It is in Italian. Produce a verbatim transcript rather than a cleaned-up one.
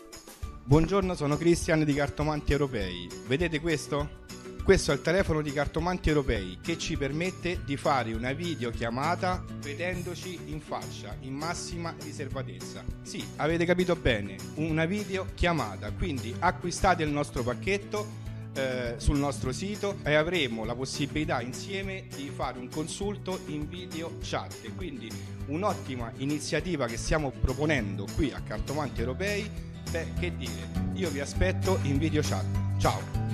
Buongiorno, sono Christian di Cartomanti Europei. Vedete questo? Questo è il telefono di Cartomanti Europei che ci permette di fare una videochiamata vedendoci in faccia, in massima riservatezza. Sì, avete capito bene, una videochiamata. Quindi acquistate il nostro pacchetto eh, sul nostro sito e avremo la possibilità insieme di fare un consulto in video chat. Quindi un'ottima iniziativa che stiamo proponendo qui a Cartomanti Europei. Beh, che dire, io vi aspetto in video chat. Ciao!